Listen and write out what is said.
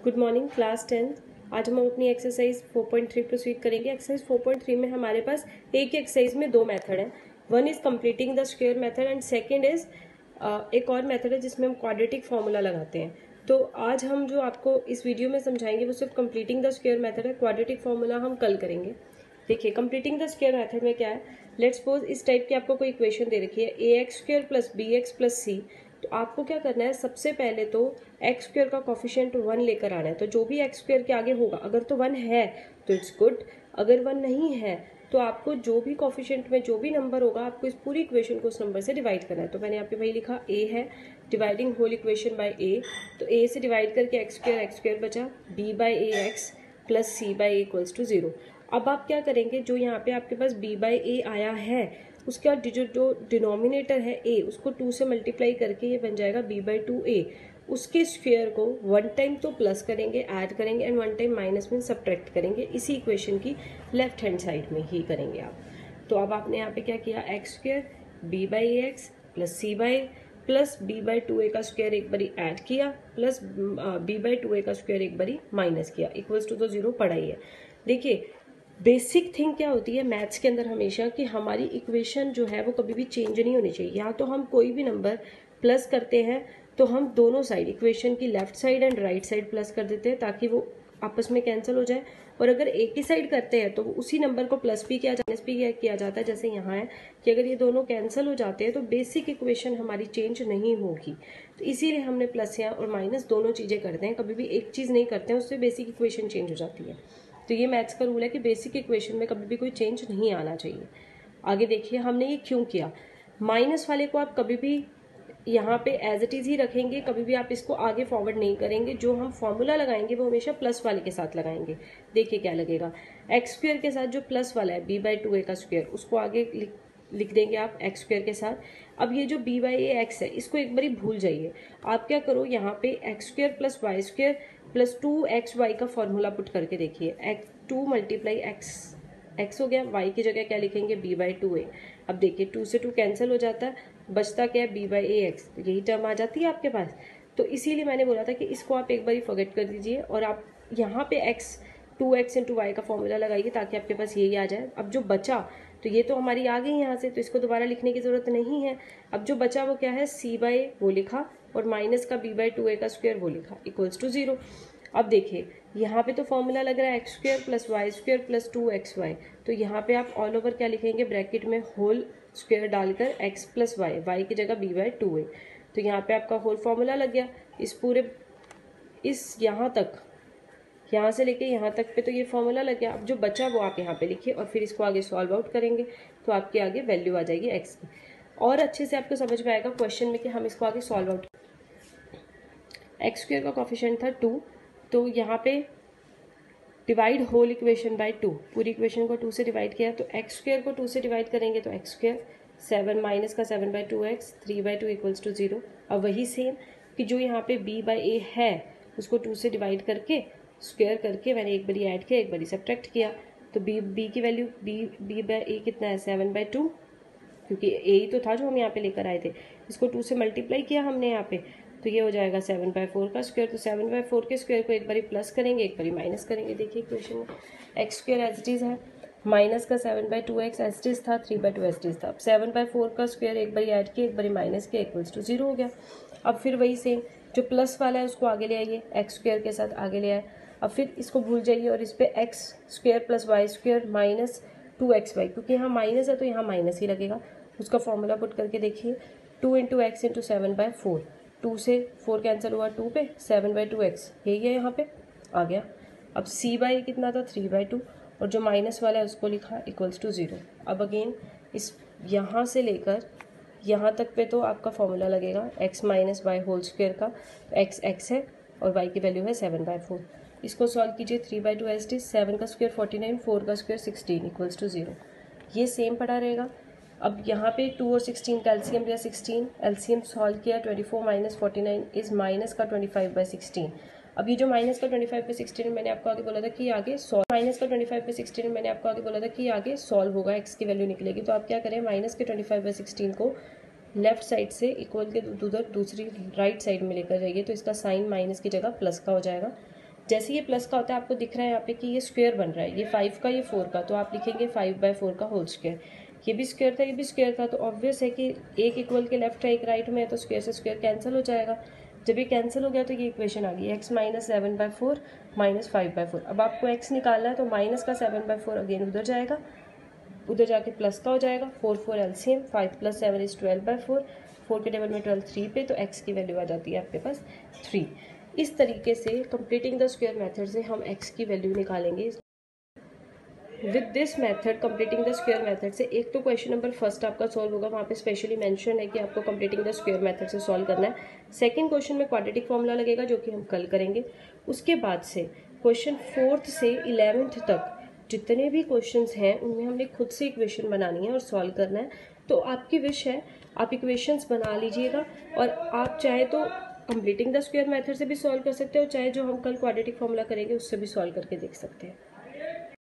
Good morning class 10th। आज हम अपनी एक्सरसाइज 4.3 प्रोसीड करेंगे। एक्सरसाइज 4.3 में हमारे पास एक एक्सरसाइज में दो मेथड है। One is completing the square method and second is एक और मेथड है जिसमें हम क्वाड्रेटिक फॉर्मूला लगाते हैं। तो आज हम जो आपको इस वीडियो में समझाएंगे वो सिर्फ कंप्लीटिंग द स्क्वायर मेथड है। क्वाड्रेटिक फॉर्मूला हम कल करेंगे। देखिए कंप्लीटिंग द स्क्वायर मेथड में क्या है। लेट्स सपोज इस टाइप की आपको कोई इक्वेशन दे रखी है ax² प्लस bx+c। तो आपको क्या करना है, सबसे पहले तो एक्स स्क्वायर का कोफिशिएंट 1 लेकर आना है। तो जो भी एक्स स्क्वायर के आगे होगा, अगर तो 1 है तो इट्स गुड, अगर 1 नहीं है तो आपको जो भी कोफिशिएंट में जो भी नंबर होगा आपको इस पूरी इक्वेशन को उस नंबर से डिवाइड करना है। तो मैंने यहाँ पे वही लिखा a है, dividing whole equation by a। तो a से डिवाइड करके एक्स स्क्वायर बचा, b by A x plus c by A equals to 0। अब आप क्या करेंगे, जो यहाँ पे आपके पास b बाई ए आया है उसके बाद जो डिनोमिनेटर है a उसको 2 से मल्टीप्लाई करके ये बन जाएगा b/2a। उसके स्क्वायर को वन टाइम तो प्लस करेंगे, ऐड करेंगे एंड वन टाइम माइनस में सब्ट्रैक्ट करेंगे। इसी इक्वेशन की लेफ्ट हैंड साइड में ही करेंगे आप। तो अब आपने यहाँ पे क्या किया, x² b/ax plus c by plus b/2a का स्क्वायर एक बारी ऐड किया प्लस b/2a का स्क्वायर एक बारी माइनस किया, इक्वल्स टू तो 0 पड़ा ही है। देखिए बेसिक थिंग क्या होती है मैथ्स के अंदर हमेशा, कि हमारी इक्वेशन जो है वो कभी भी चेंज नहीं होनी चाहिए। या तो हम कोई भी नंबर प्लस करते हैं तो हम दोनों साइड, इक्वेशन की left side and right side plus कर देते हैं ताकि वो आपस में कैंसिल हो जाए। और अगर एक ही साइड करते हैं तो उसी नंबर को प्लस भी किया माइनस भी किया जाता है। जैसे यहाँ है कि अगर ये दोनों कैंसिल हो जाते हैं तो बेसिक इक्वेशन हमारी चेंज नहीं होगी। तो इसीलिए हमने प्लस या और माइनस दोनों चीज़ें करते हैं, कभी भी एक चीज़ नहीं करते हैं, उससे बेसिक इक्वेशन चेंज हो जाती है। तो ये मैथ्स का रूल है कि बेसिक इक्वेशन में कभी भी कोई चेंज नहीं आना चाहिए। आगे देखिए हमने ये क्यों किया। माइनस वाले को आप कभी भी यहाँ पे एज इट इज ही रखेंगे, कभी भी आप इसको आगे फॉरवर्ड नहीं करेंगे। जो हम फॉर्मूला लगाएंगे वो हमेशा प्लस वाले के साथ लगाएंगे। देखिए क्या लगेगा, एक्स स्क्वायर के साथ जो प्लस वाला है b/2a का स्क्वायर उसको आगे लिख देंगे आप एक्स स्क्वायर के साथ। अब ये जो b/ax है इसको एक बारी भूल जाइए। आप क्या करो, यहाँ पे x square plus y square plus 2xy का फॉर्मूला पुट करके देखिए। 2 मल्टीप्लाई एक्स हो गया, y की जगह क्या लिखेंगे b/2a। अब देखिए 2 से 2 कैंसिल हो जाता है, बचता क्या है b/ax। तो यही टर्म आ जाती है आपके पास। तो इसीलिए मैंने बोला था कि इसको आप एक बार फॉरगेट कर दीजिए और आप यहाँ पे 2x इंटू वाई का फॉर्मूला लगाइए ताकि आपके पास यही आ जाए। अब जो बचा तो ये तो हमारी आ गई यहाँ से, तो इसको दोबारा लिखने की जरूरत नहीं है। अब जो बचा वो क्या है, c/a वो लिखा और माइनस का b/2a का स्क्वायर वो लिखा, इक्वल्स टू 0। अब देखिए यहाँ पे तो फॉर्मूला लग रहा है x square plus y square plus 2xy। तो यहाँ पे आप ऑल ओवर क्या लिखेंगे, ब्रैकेट में होल स्क्वायर डालकर x प्लस वाई की जगह b/2a। तो यहाँ पे आपका होल फॉर्मूला लग गया। इस पूरे इस यहाँ तक, यहाँ से लेके यहाँ तक पे तो ये फॉर्मूला लग गया। अब जो बचा वो आप यहाँ पे लिखिए और फिर इसको आगे सॉल्व आउट करेंगे तो आपके आगे वैल्यू आ जाएगी x की। और अच्छे से आपको समझ में आएगा क्वेश्चन में कि हम इसको आगे सॉल्व आउट। एक्स स्क्वायर का कोफिशिएंट था 2, तो यहाँ पे डिवाइड होल इक्वेशन बाय 2, पूरी इक्वेशन को 2 से डिवाइड किया। तो एक्स स्क्वायर को 2 से डिवाइड करेंगे तो एक्स स्क्वायर 7 माइनस का 7/2x 3/2 इक्वल्स टू 0। अब वही सेम कि जो यहाँ पे b/a है उसको 2 से डिवाइड करके स्क्वायर करके मैंने एक बारी ऐड किया एक बारी सब्ट्रैक्ट किया। तो b की वैल्यू b/a कितना है 7/2, क्योंकि a ही तो था जो हम यहाँ पे लेकर आए थे। इसको 2 से मल्टीप्लाई किया हमने यहाँ पे, तो ये हो जाएगा 7/4 का स्क्वायर। तो 7/4 के स्क्वायर को एक बारी प्लस करेंगे एक बारी माइनस करेंगे। देखिए इक्वेशन में x square as it is है, माइनस का 7/2x एज इट इज था, 3/2 एज इट इज था। अब 7/4 का स्क्वायर एक बारी ऐड किया एक बारी माइनस किया, इक्वल्स टू 0 हो गया। अब फिर वही सेम जो प्लस वाला है उसको आगे ले आइए, एक्स स्क्वायर के साथ आगे ले आए। अब फिर इसको भूल जाइए और इस पर x square plus y square minus 2xy, क्योंकि यहाँ माइनस है तो यहाँ माइनस ही लगेगा। उसका फॉर्मूला पुट करके देखिए, 2 इंटू एक्स इंटू 7/4, 2 से 4 कैंसिल हुआ 2 पे, 7/2x यही है यहाँ पे आ गया। अब c/a कितना था 3/2 और जो माइनस वाला है उसको लिखा इक्वल्स टू 0। अब अगेन इस यहाँ से लेकर यहाँ तक पे तो आपका फॉर्मूला लगेगा x minus y whole square का। x है और y की वैल्यू है 7/4। इसको सॉल्व कीजिए, 3/2 एज इट इज, 7 का स्क्वायर 49, 4 का स्क्वायर 16 इक्वल्स टू 0। ये सेम पड़ा रहेगा। अब यहाँ पे 2 और 16 का एलसीएम लिया 16, एलसीएम सॉल्व किया 24 माइनस 49 इज माइनस का 25/16। अब ये जो माइनस का 25/16 मैंने आपको आगे बोला था कि आगे सॉल्व, माइनस का 25/16 मैंने आपको आगे बोला था कि आगे सॉल्व होगा, एक्स की वैल्यू निकलेगी। तो आप क्या करें, माइनस के 25/16 को लेफ्ट साइड से इक्वल के उधर दूसरी राइट साइड में लेकर जाइए, तो इसका साइन माइनस की जगह प्लस का हो जाएगा। जैसे ये प्लस का होता है आपको दिख रहा है यहाँ पे कि ये स्क्वायर बन रहा है, ये 5 का ये 4 का, तो आप लिखेंगे 5/4 का होल स्क्वायर। ये भी स्क्वायर था, ये भी स्क्वायर था, तो ऑब्वियस है कि एक इक्वल के लेफ्ट है एक राइट में है, तो स्क्वायर से स्क्वायर कैंसिल हो जाएगा। जब ये कैंसिल हो गया तो ये इक्वेशन आ गई x माइनस 7/4 माइनस 5/4। अब आपको x निकालना है तो माइनस का 7/4 अगेन उधर जाएगा, उधर जाके प्लस का हो जाएगा, 4 एलसीएम, 5 + 7 इज 12/4, 4 के टेबल में 12 3 पे, तो x की वैल्यू आ जाती है आपके पास 3। इस तरीके से कंप्लीटिंग द स्क्वायर मेथड से हम x की वैल्यू निकालेंगे। With this method, completing the square method से, एक तो क्वेश्चन नंबर फर्स्ट आपका सॉल्व होगा, वहाँ पे स्पेशली मेंशन है कि आपको कंप्लीटिंग द स्क्वायर मेथड से सॉल्व करना है। सेकंड क्वेश्चन में क्वाड्रेटिक फॉर्मूला लगेगा जो कि हम कल करेंगे। उसके बाद से क्वेश्चन 4th से 11th तक जितने भी क्वेश्चंस हैं उनमें हमने खुद से इक्वेशन बनानी है और सॉल्व करना है। तो आपकी विश है, आप इक्वेशंस बना लीजिएगा, और आप चाहे तो कंप्लीटिंग द स्क्वायर मेथड से भी सॉल्व कर सकते हो, चाहे जो हम कल क्वाड्रेटिक फॉर्मूला करेंगे उससे भी सॉल्व करके देख सकते हैं।